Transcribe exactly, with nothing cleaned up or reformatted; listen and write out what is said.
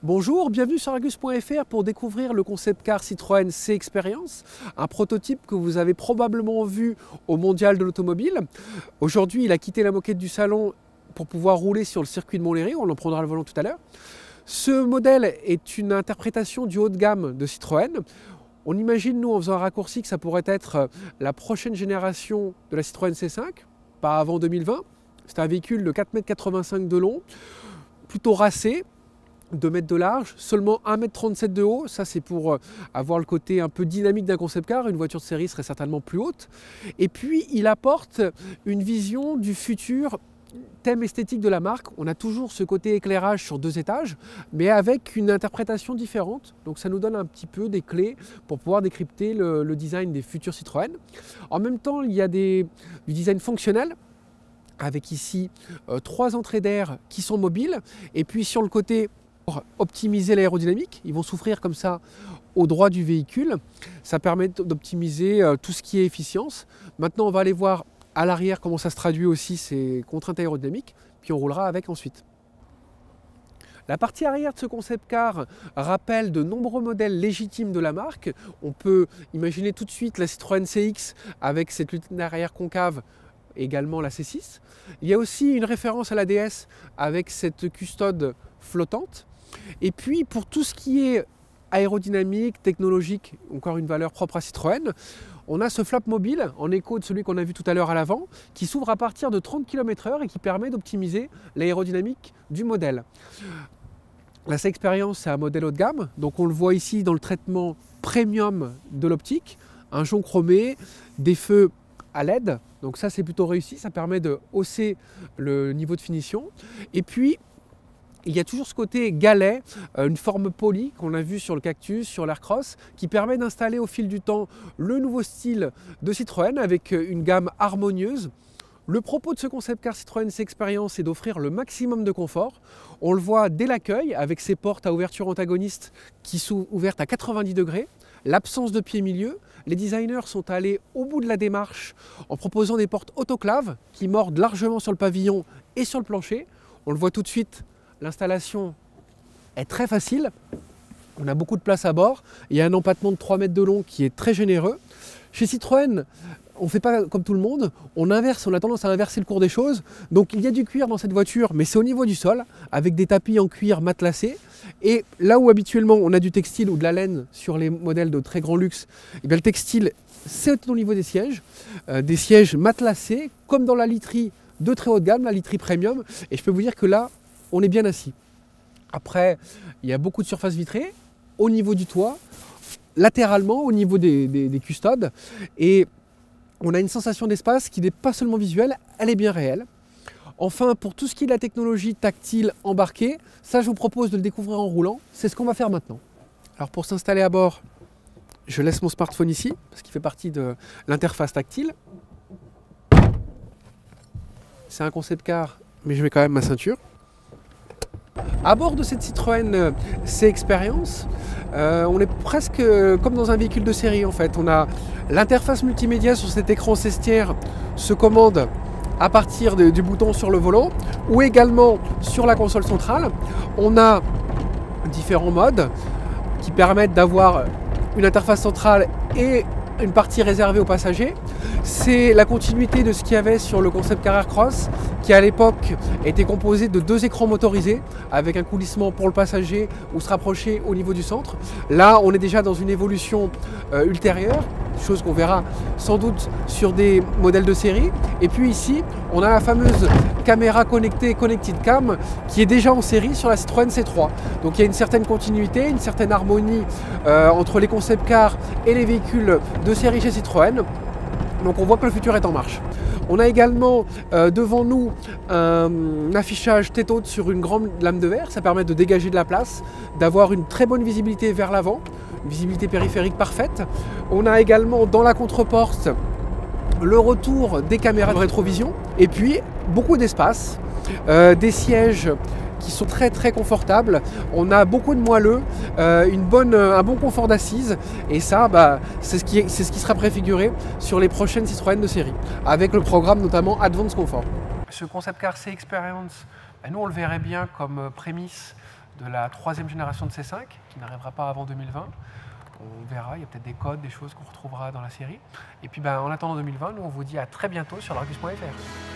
Bonjour, bienvenue sur Argus point F R pour découvrir le concept car Citroën C-Experience, un prototype que vous avez probablement vu au Mondial de l'automobile. Aujourd'hui, il a quitté la moquette du salon pour pouvoir rouler sur le circuit de Montlhéry, on en prendra le volant tout à l'heure. Ce modèle est une interprétation du haut de gamme de Citroën. On imagine, nous, en faisant un raccourci, que ça pourrait être la prochaine génération de la Citroën C cinq, pas avant deux mille vingt. C'est un véhicule de quatre mètres quatre-vingt-cinq de long, plutôt racé, deux mètres de large, seulement un mètre trente-sept de haut. Ça, c'est pour avoir le côté un peu dynamique d'un concept car. Une voiture de série serait certainement plus haute. Et puis, il apporte une vision du futur thème esthétique de la marque. On a toujours ce côté éclairage sur deux étages, mais avec une interprétation différente. Donc ça nous donne un petit peu des clés pour pouvoir décrypter le, le design des futurs Citroën. En même temps, il y a des, du design fonctionnel, avec ici euh, trois entrées d'air qui sont mobiles. Et puis sur le côté, pour optimiser l'aérodynamique, ils vont s'ouvrir comme ça au droit du véhicule. Ça permet d'optimiser euh, tout ce qui est efficience. Maintenant, on va aller voir à l'arrière comment ça se traduit aussi ces contraintes aérodynamiques, puis on roulera avec ensuite. La partie arrière de ce concept car rappelle de nombreux modèles légitimes de la marque. On peut imaginer tout de suite la Citroën C X avec cette lunettes arrière concave, également la C six. Il y a aussi une référence à la D S avec cette custode flottante. Et puis pour tout ce qui est aérodynamique, technologique, encore une valeur propre à Citroën, on a ce flap mobile en écho de celui qu'on a vu tout à l'heure à l'avant, qui s'ouvre à partir de trente kilomètres heure et qui permet d'optimiser l'aérodynamique du modèle. La C-Experience, c'est un modèle haut de gamme, donc on le voit ici dans le traitement premium de l'optique, un jonc chromé, des feux à L E D, donc ça c'est plutôt réussi, ça permet de hausser le niveau de finition. Et puis il y a toujours ce côté galet, une forme polie qu'on a vu sur le Cactus, sur l'Aircross, qui permet d'installer au fil du temps le nouveau style de Citroën avec une gamme harmonieuse. Le propos de ce concept car Citroën C-Experience est d'offrir le maximum de confort. On le voit dès l'accueil avec ses portes à ouverture antagoniste qui sont ouvertes à quatre-vingt-dix degrés, l'absence de pied milieu. Les designers sont allés au bout de la démarche en proposant des portes autoclaves qui mordent largement sur le pavillon et sur le plancher. On le voit tout de suite. L'installation est très facile, on a beaucoup de place à bord, il y a un empattement de trois mètres de long qui est très généreux. Chez Citroën, on ne fait pas comme tout le monde, on inverse, on a tendance à inverser le cours des choses. Donc il y a du cuir dans cette voiture, mais c'est au niveau du sol, avec des tapis en cuir matelassés. Et là où habituellement on a du textile ou de la laine sur les modèles de très grand luxe, et bien le textile c'est au niveau des sièges, euh, des sièges matelassés, comme dans la literie de très haut de gamme, la literie premium. Et je peux vous dire que là, on est bien assis. Après, il y a beaucoup de surface vitrée au niveau du toit, latéralement au niveau des, des, des custodes. Et on a une sensation d'espace qui n'est pas seulement visuelle, elle est bien réelle. Enfin, pour tout ce qui est de la technologie tactile embarquée, ça je vous propose de le découvrir en roulant. C'est ce qu'on va faire maintenant. Alors pour s'installer à bord, je laisse mon smartphone ici, parce qu'il fait partie de l'interface tactile. C'est un concept car, mais je mets quand même ma ceinture. À bord de cette Citroën C-Experience, euh, on est presque comme dans un véhicule de série en fait. On a l'interface multimédia sur cet écran cestière se commande à partir de, du bouton sur le volant ou également sur la console centrale. On a différents modes qui permettent d'avoir une interface centrale et une partie réservée aux passagers. C'est la continuité de ce qu'il y avait sur le concept car Aircross qui à l'époque était composé de deux écrans motorisés avec un coulissement pour le passager ou se rapprocher au niveau du centre. Là on est déjà dans une évolution euh, ultérieure, chose qu'on verra sans doute sur des modèles de série. Et puis ici on a la fameuse caméra connectée Connected Cam qui est déjà en série sur la Citroën C trois. Donc il y a une certaine continuité, une certaine harmonie euh, entre les concept cars et les véhicules de série chez Citroën. Donc on voit que le futur est en marche. On a également euh, devant nous un, un affichage tête haute sur une grande lame de verre. Ça permet de dégager de la place, d'avoir une très bonne visibilité vers l'avant, une visibilité périphérique parfaite. On a également dans la contre-porte le retour des caméras de rétrovision et puis beaucoup d'espace, euh, des sièges qui sont très très confortables. On a beaucoup de moelleux, euh, une bonne, un bon confort d'assise et ça bah, c'est ce, qui est, c'est ce qui sera préfiguré sur les prochaines Citroën de série avec le programme notamment Advanced Comfort. Ce concept car C-Experience, nous on le verrait bien comme prémisse de la troisième génération de C cinq, qui n'arrivera pas avant deux mille vingt. On verra, il y a peut-être des codes, des choses qu'on retrouvera dans la série. Et puis ben, en attendant deux mille vingt, nous on vous dit à très bientôt sur l'Argus point F R.